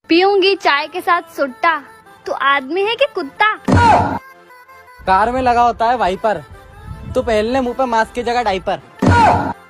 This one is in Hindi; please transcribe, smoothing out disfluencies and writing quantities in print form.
पीऊंगी चाय के साथ सुट्टा, तू आदमी है कि कुत्ता? कार में लगा होता है वाइपर, तो पहन ले मुंह पे मास्क की जगह डाइपर।